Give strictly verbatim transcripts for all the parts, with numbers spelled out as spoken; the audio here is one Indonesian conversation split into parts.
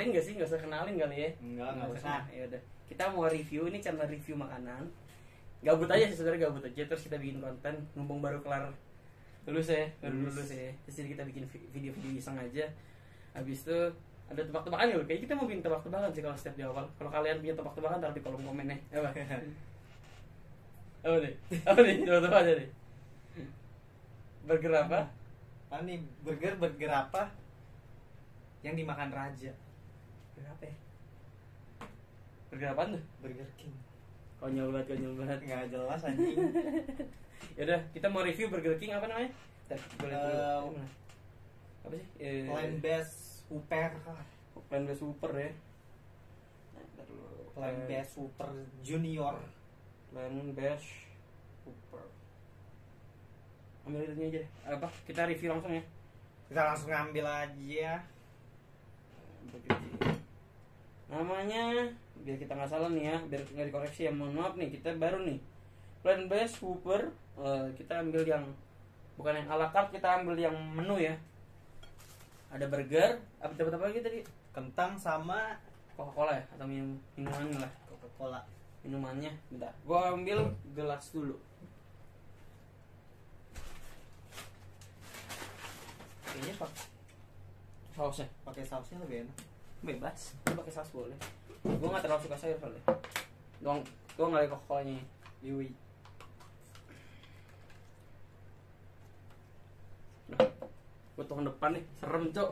kenalin gak sih? Gak usah kenalin kali ya? Enggak, enggak usah. Ya udah. Kita mau review, ini channel review makanan. Gabut aja sih sebenarnya, gabut aja. Terus kita bikin konten, mumpung baru kelar lulus ya, baru lulus ya. Terus jadi kita bikin video-video iseng aja. Habis itu ada tebak-tebakan ya, kayak kita mau bikin tebak-tebakan sih kalau setiap di awal. Kalau kalian punya tebak-tebakan taruh di kolom komen ya. Apa? Apa nih? Apa nih? Coba-coba aja nih. Burger apa? Ah nih, burger burger apa yang dimakan raja? Burger apa ya? Burger apaan tuh? Burger King. Konyol banget, konyol banget. Nggak jelas anjing. Yaudah, kita mau review Burger King apa namanya? Bentar, boleh dulu. Uh, Mana? Apa sih? Eh, Plant based super. Plant based super ya. Nah, bentar dulu. Plant based super junior. Plant based super. Ambil itu aja deh. Apa? Kita review langsung ya. Kita langsung ngambil aja. Burger King. Namanya biar kita nggak salah nih ya, biar nggak dikoreksi ya, mohon maaf nih, kita baru nih plant based super. Uh, kita ambil yang bukan yang ala carte, kita ambil yang menu ya. Ada burger, apa dapat apa lagi tadi? Kentang sama Coca-Cola ya, atau minum minumannya lah. Coca-Cola. Minumannya, bentar. Gua ambil gelas dulu. Kayaknya pak Sausnya pakai sausnya lebih enak. bebas, lu pakai saus boleh. Gua nggak terlalu suka sayur soalnya. Gua gua nggak ada Coca-Colanya. Yui. Nah, potong depan nih, serem cok.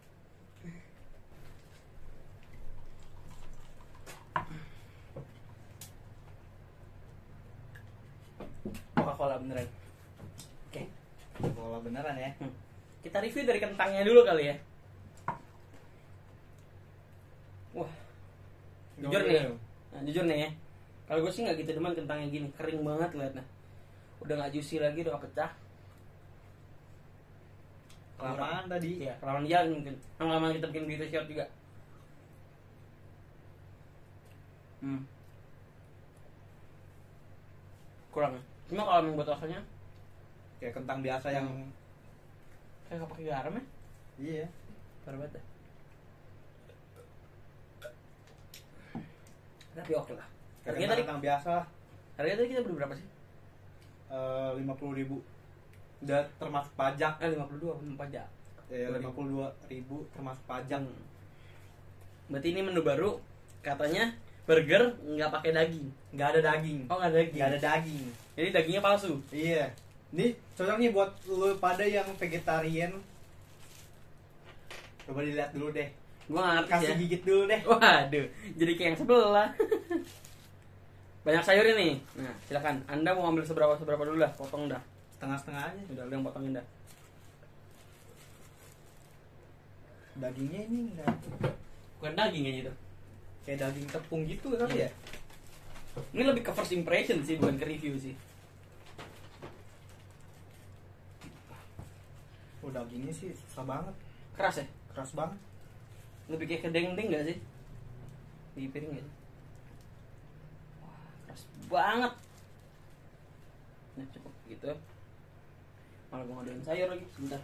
Coca-Cola beneran. Oke. Coca-Cola beneran ya. Hmm. Kita review dari kentangnya dulu kali ya. Wah, jujur Gimana nih, ya? nah, jujur nih ya. Kalau gue sih nggak gitu demen kentangnya gini, kering banget liatnya. Udah nggak juicy lagi, udah pecah. Kelamaan tadi. Iya, kelamaan dia mungkin. Lama-lama kita bikin video short juga. Hmm. Kurang. Cuma kalau yang buat rasanya Kayak kentang biasa yang kayak nggak pakai garam ya. iya. Parah banget dah. Tapi oke lah. Kayak Harganya tadi, kentang biasa harganya tadi kita beli berapa sih? lima puluh ribu. Udah termasuk pajak. Eh lima puluh dua belum pajak. Ya, lima puluh dua ribu termasuk pajak. Hmm. Berarti ini menu baru, katanya burger nggak pakai daging. Nggak ada daging. Oh nggak ada daging. Nggak ada daging. Jadi dagingnya palsu. Iya. Nih cocok nih buat lu pada yang vegetarian. Coba dilihat dulu deh. Gua nggak ngerti Kasih ya. gigit dulu deh. Waduh, jadi kayak yang sebelah. Banyak sayur ini. Nah, silakan. Anda mau ambil seberapa seberapa dulu lah, potong dah. Setengah-setengah aja. Udah, lu yang potongin dah. Dagingnya ini enggak Bukan daging kayak gitu. kayak daging tepung gitu kali ya? Ini lebih ke first impression sih, bukan ke review sih. Oh, dagingnya sih susah banget. Keras ya? Keras banget. Lebih kayak ke dendeng nggak sih? Di piring nggak sih? Wah, keras banget. Nah, cukup gitu. Malah gua ngadain sayur lagi, sebentar.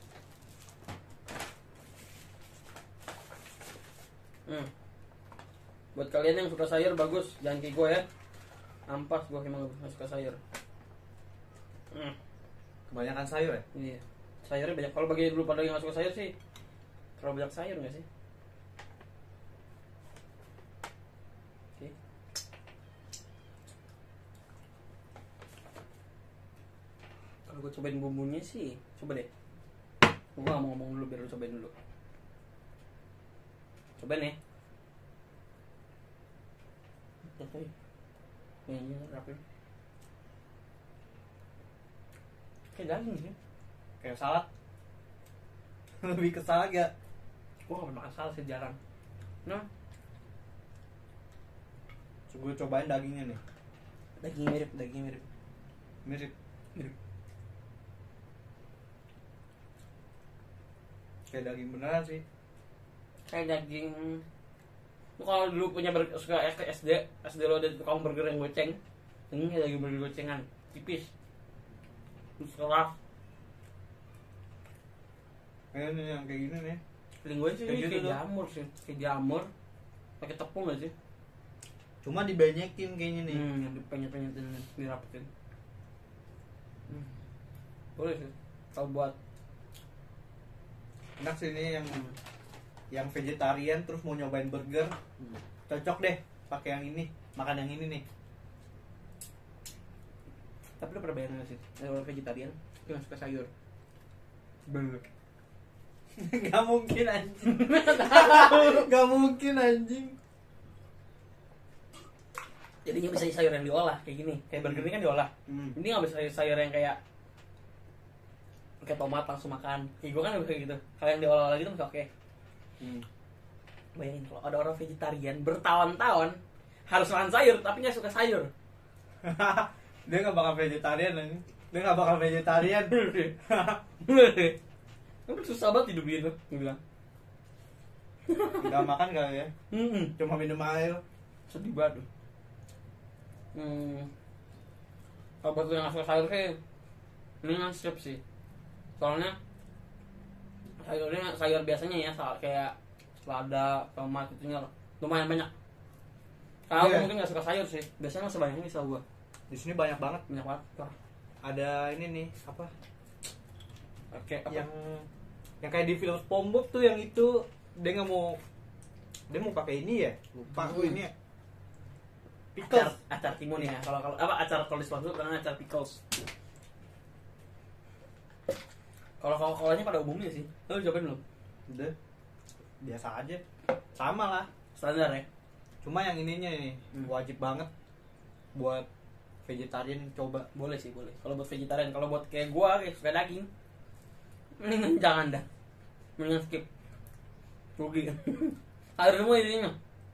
Hmm. Buat kalian yang suka sayur bagus, jangan kayak gue ya. Ampas gue emang gak suka sayur. Hmm. Kebanyakan sayur ya? Iya. Sayurnya banyak. Kalau bagi dulu pada yang gak suka sayur sih, terlalu banyak sayur gak sih? Oke. Kalau gue cobain bumbunya sih, coba deh. Gue gak mau ngomong dulu, biar lu cobain dulu. Cobain ya. Oke. Ini rapi. Kayak daging sih. Kayak salad. Lebih ke salad ya? Gue gak pernah makan salad sih, jarang. Nah, Coba cobain dagingnya nih. dagingnya mirip, dagingnya mirip. Mirip. Mirip. Kayak daging beneran sih. Kayak daging. Lu kalau dulu punya burger, suka S D, S D lo ada tukang burger yang goceng. Ini kayak daging burger gocengan, tipis. Terus keras. Kayak ini yang kayak gini nih. feeling gue sih Kayak kayak, gitu kayak tuh. jamur sih, kayak jamur pakai tepung gak sih? Cuma dibanyakin kayaknya nih. Hmm, yang dipenyet-penyetin, dirapetin. Hmm. Boleh sih. Kalau buat Enak sih ini yang hmm. yang vegetarian terus mau nyobain burger, Hmm. cocok deh pakai yang ini, makan yang ini nih. Tapi lo pernah bayangin gak sih, ada orang vegetarian yang suka sayur? Bener. Gak mungkin anjing. Gak mungkin anjing. Jadinya bisa sayur yang diolah kayak gini, kayak burger ini kan diolah. Hmm. Ini nggak bisa sayur, sayur yang kayak kayak tomat langsung makan. Kayak gue kan nggak bisa gitu. Kalau yang diolah lagi tuh masih oke. Hmm. Bayangin kalau ada orang vegetarian bertahun-tahun harus makan sayur tapi nggak suka sayur. Dia nggak bakal vegetarian anjing. Dia nggak bakal vegetarian. Kan susah banget hidup dia tuh, gue bilang. Nggak makan kali ya, Hmm, cuma minum air. sedih banget. Hmm. Kalau buat gue yang nggak suka sayur sih, mendingan skip sih. Soalnya sayurnya sayur biasanya ya kayak selada, tomat itunya lumayan banyak. Kalau Yeah. mungkin nggak suka sayur sih, biasanya nggak sebanyak ini setahu gue. Di sini banyak banget. Banyak banget. Wah, Ada ini nih apa? oke, apa? Yang yang kayak di film SpongeBob tuh yang itu dia nggak mau dia mau pakai ini ya, lupa gue Hmm. ini ya. acar, Pickles. acar timun ya. Kalau kalau apa acar kalau di SpongeBob karena acar pickles. Kalau kalau kolanya pada umumnya sih, lo cobain belum? Udah biasa aja, sama lah. Standar ya. Cuma yang ininya nih Hmm. wajib banget buat vegetarian coba. Boleh sih boleh. Kalau buat vegetarian, kalau buat kayak gua kayak suka daging, mendingan jangan dah. Mendingan skip. Rugi. Air semua ininya.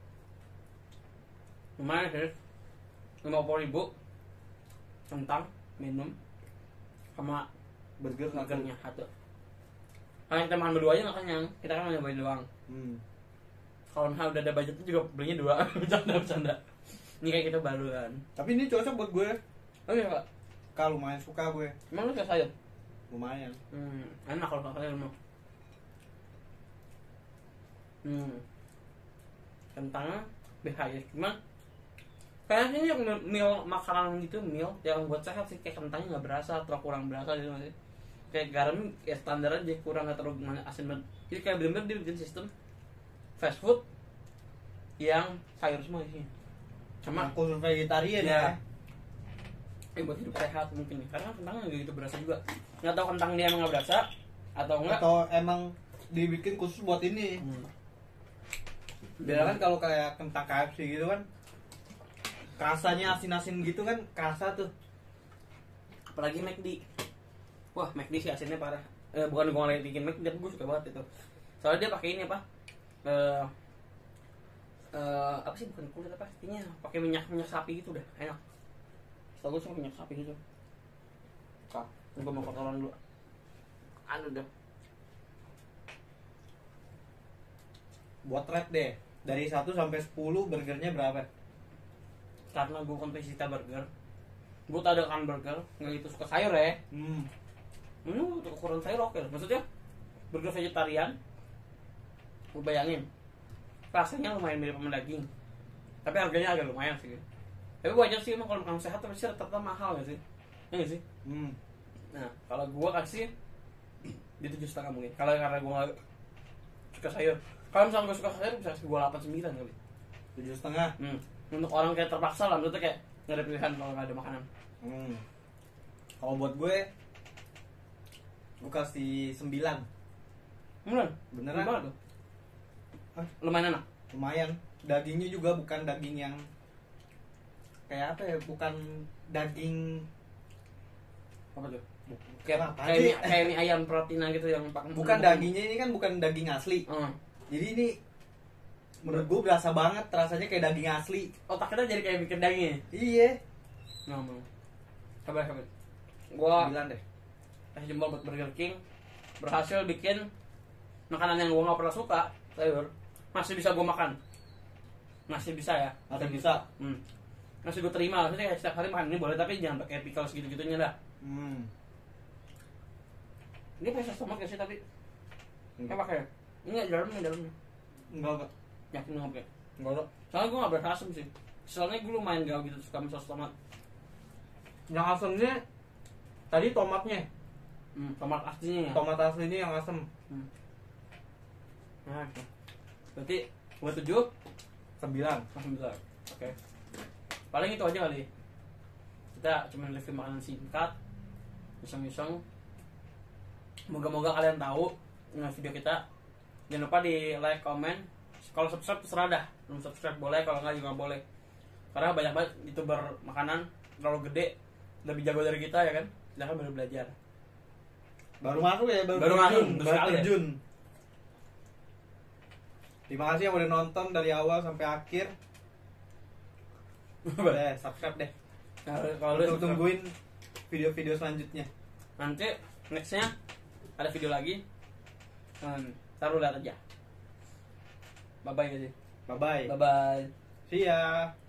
Lumayan sih. Lima puluh ribu. Kentang, minum, sama Burger satu. burgernya satu. Kalau kita makan berdua aja nggak kenyang. Kita kan nyobain doang. Hmm. Kalau misalnya udah ada budgetnya juga belinya dua. Bercanda bercanda. Ini kayak kita baru kan. Tapi ini cocok buat gue. Oh iya kak. Kalau lumayan suka gue, Emang lu suka sayur? lumayan. Hmm, enak kalau suka sayur mah. Hmm. Kentangnya B H ya, cuman kayaknya ini yang meal makanan gitu, meal yang buat sehat sih, kayak kentangnya nggak berasa atau kurang berasa gitu masih. Kayak garam ya standar aja, kurang nggak terlalu mana asin banget. Jadi kayak bener-bener dia bikin sistem fast food yang sayur semua isinya. Sama Aku vegetarian ya. ya. Eh buat hidup sehat mungkin ya. Karena kentangnya nggak gitu berasa juga. Nggak tahu kentang dia emang nggak berasa atau enggak. Atau emang dibikin khusus buat ini. Hmm. Biar kan kalau kayak kentang K F C gitu kan, rasanya asin-asin gitu kan kerasa tuh. Apalagi McD. Wah, McD sih asinnya parah. Eh, bukan gue ngeliat bikin McD, tapi gue suka banget itu. Soalnya dia pakai ini apa? Eh eh, apa sih bukan kulit apa? Intinya pakai minyak minyak sapi gitu udah enak. Setahu gue cuma minyak sapi gitu. Kak, gue mau kotoran dulu. Aduh dah. Buat rate deh. Dari satu sampai sepuluh burgernya berapa? Karena gue kan pecinta burger. Gue tak ada kan burger, nggak gitu suka sayur ya. Hmm. Ini untuk ukuran sayur oke lah. Maksudnya burger vegetarian. Gue bayangin rasanya lumayan mirip sama daging, tapi harganya agak lumayan sih. Tapi wajar sih emang kalau makan sehat tapi rata-rata mahal gak sih? Ya gak sih? Hmm. Nah kalau gue kasih di tujuh setengah mungkin. Kalau karena gue gak suka sayur. Kalau misalnya gue suka sayur bisa kasih gue delapan sembilan kali. Tujuh setengah. Hmm. Untuk orang kayak terpaksa lah, maksudnya kayak nggak ada pilihan kalau nggak ada makanan. Hmm. Kalau buat gue, gue kasih sembilan. Beneran? Beneran? Gimana tuh? Hah? Lumayan enak. Lumayan. Dagingnya juga bukan daging yang kayak apa ya? Bukan daging. Apa tuh? bu- Kayak apa kayak sih? mie, kayak mie ayam protein gitu yang pakai. Bukan dagingnya ini kan bukan daging asli. Hmm. Jadi ini menurut gue berasa banget rasanya kayak daging asli. Otak kita jadi kayak bikin dagingnya. Iya. Ngomong. Coba coba. Gua Sembilan deh. kasih jempol buat Burger King. Berhasil bikin makanan yang gua nggak pernah suka, sayur, masih bisa gua makan. Masih bisa ya. Masih bisa. Hmm. Masih gua terima. Maksudnya kayak setiap hari makan ini boleh, tapi jangan pakai pickles gitu-gitunya dah. Hmm. Ini pakai saus tomat gak sih tapi? Hmm. Kayak pakai. Enggak, dalamnya dalamnya. Enggak enggak. Yakin nggak pakai? Enggak ada. Soalnya gue nggak berasam sih. Soalnya gue lumayan gaul gitu suka sama saus tomat. Yang asamnya tadi tomatnya. Hmm, tomat aslinya ya. Tomat asli ini yang asam. Hmm. Nah, oke. Berarti buat tujuh Sembilan. sembilan. Oke. Paling itu aja kali. Kita cuma review makanan singkat, iseng-iseng. Moga-moga kalian tahu dengan video kita. Jangan lupa di like, comment. Kalau subscribe terserah dah. Belum subscribe boleh, kalau nggak juga boleh. Karena banyak banget youtuber makanan terlalu gede, lebih jago dari kita ya kan. Kita kan baru belajar. Baru masuk ya, baru, Baru terjun, masuk, baru sekali ya. terjun. Terima kasih yang udah nonton dari awal sampai akhir. Deh, subscribe deh. Nah, kalau lu Untuk subscribe, tungguin video-video selanjutnya. nanti nextnya ada video lagi. Hmm, taruh lihat aja. Bye bye guys. Bye bye. Bye bye. See ya.